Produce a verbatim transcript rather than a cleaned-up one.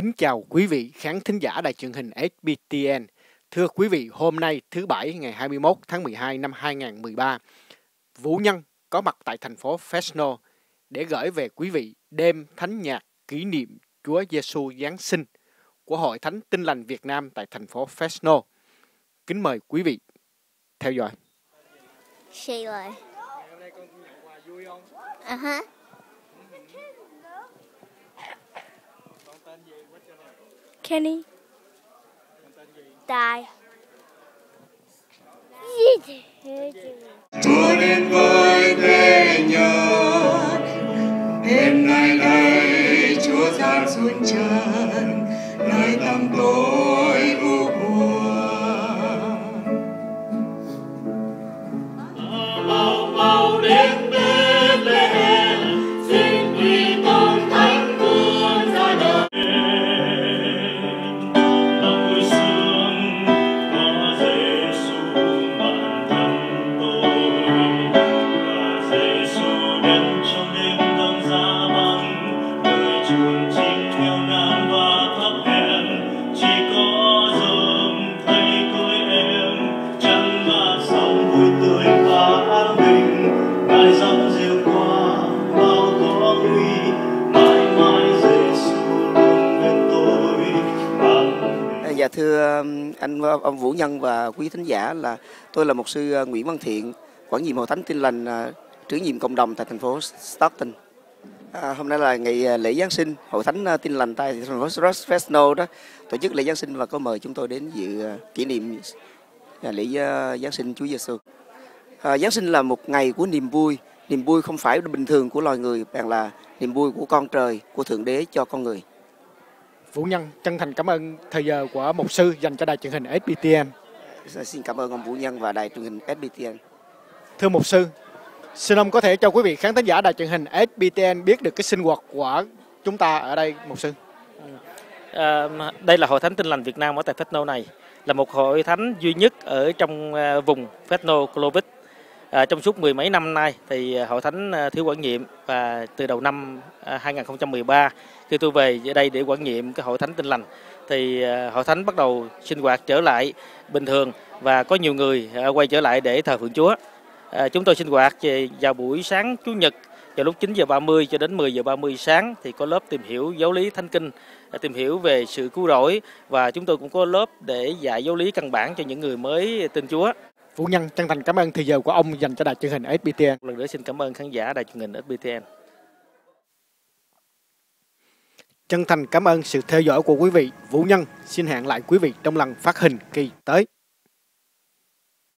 Kính chào quý vị khán thính giả đài truyền hình ét bê tê en. Thưa quý vị, hôm nay thứ Bảy ngày hai mươi mốt tháng mười hai năm hai nghìn không trăm mười ba, Vũ Nhân có mặt tại thành phố Fresno để gửi về quý vị đêm thánh nhạc kỷ niệm Chúa Giêsu Giáng sinh của Hội Thánh Tin Lành Việt Nam tại thành phố Fresno. Kính mời quý vị theo dõi. Sheila. Hôm nay con nhận quà vui không? Uh huh. Con tên gì? Kenny. Con tên gì? Die. Chúa đến với thế nhân, đêm nay đây Chúa giáng xuống trần, nơi tăm tối u buồn. Mau mau đến Bethlehem, xin vì con thánh vương ra đời. Lòng vui sướng có Giêsu bản thân tôi, và Giêsu đến trong đêm đông giá băng, nơi chốn chim theo nắng và thấp hèn, chỉ có dòng thấy tôi em, trăng và sóng vui tươi và an bình, ngài dòng dịu qua bao khó nguy, mãi mãi Giêsu luôn bên tôi bằng. Dạ thưa anh ông Vũ Nhân và quý thính giả, là tôi là mục sư Nguyễn Văn Thiện, quản nhiệm Hội Thánh Tin Lành trưởng nhiệm cộng đồng tại thành phố Stockton. À, hôm nay là ngày lễ Giáng sinh, Hội Thánh Tin Lành tại thành phố Fresno đó tổ chức lễ Giáng sinh và có mời chúng tôi đến dự kỷ niệm lễ Giáng sinh Chúa Giêsu. À, Giáng sinh là một ngày của niềm vui, niềm vui không phải bình thường của loài người, mà là niềm vui của con trời, của Thượng Đế cho con người. Vũ Nhân chân thành cảm ơn thời giờ của mục sư dành cho đài truyền hình ét bê tê en. Xin cảm ơn ông Vũ Nhân và đài truyền hình ét bê tê en. Thưa mục sư, xin ông có thể cho quý vị khán thính giả đài truyền hình ét bê tê en biết được cái sinh hoạt của chúng ta ở đây, mục sư? À, đây là Hội Thánh Tin Lành Việt Nam ở tại Fresno này, là một hội thánh duy nhất ở trong vùng Fresno Clovis. À, trong suốt mười mấy năm nay thì Hội Thánh thiếu quản nhiệm, và từ đầu năm hai nghìn không trăm mười ba khi tôi về đây để quản nhiệm cái Hội Thánh Tin Lành thì Hội Thánh bắt đầu sinh hoạt trở lại bình thường và có nhiều người quay trở lại để thờ phượng Chúa. À, chúng tôi sinh hoạt vào buổi sáng Chủ nhật vào lúc chín giờ ba mươi cho đến mười giờ ba mươi sáng thì có lớp tìm hiểu giáo lý Thánh Kinh, tìm hiểu về sự cứu rỗi, và chúng tôi cũng có lớp để dạy giáo lý căn bản cho những người mới tin Chúa. Vũ Nhân chân thành cảm ơn thời giờ của ông dành cho đài truyền hình ét bê tê en. Một lần nữa xin cảm ơn khán giả đài truyền hình ét bê tê en. Chân thành cảm ơn sự theo dõi của quý vị. Vũ Nhân xin hẹn lại quý vị trong lần phát hình kỳ tới.